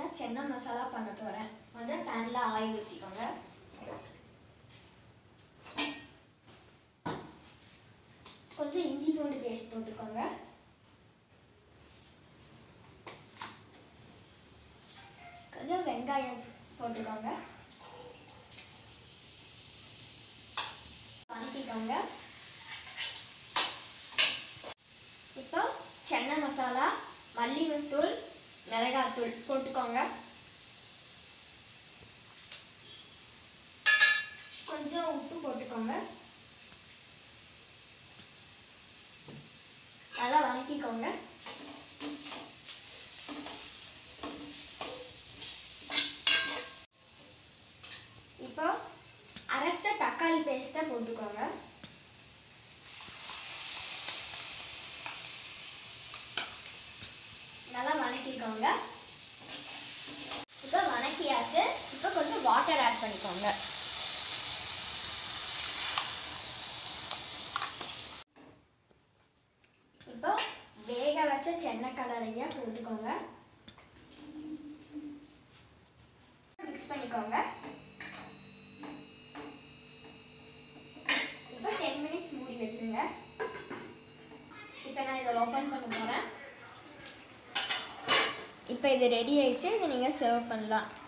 சென்னா மசாலா பண்ண போகிறேன். முதல்ல பேனில் ஆயில் ஊற்றிக்கோங்க. கொஞ்சம் இஞ்சி பூண்டு பேஸ்ட் போட்டுக்கோங்க. கொஞ்சம் வெங்காயம் போட்டுக்கோங்க. வதக்கிக்கோங்க. இப்போ சென்னா மசாலா, மல்லித்தூள், மிளகாத்தூள் போட்டுக்கோங்க. கொஞ்சம் உப்பு போட்டுக்கோங்க. நல்லா வதக்கிக்கோங்க. இப்போ அரைச்ச தக்காளி பேஸ்ட்டை போட்டுக்கோங்க. நல்லா வதக்கிக்கோங்க. இப்போ வதக்கியாச்சு. இப்போ கொஞ்சம் வாட்டர் ஆட் பண்ணிக்கோங்க. இப்போ வேக வச்ச சென்னக்கடலையை போட்டுக்கோங்க. மிக்ஸ் பண்ணிக்கோங்க. இப்போ 10 மினிட்ஸ் மூடி வச்சுருங்க. இப்போ நான் இதை ஓப்பன் பண்ண போகிறேன். இப்போ இது ரெடி ஆயிடுச்சு. இதை நீங்கள் சர்வ் பண்ணலாம்.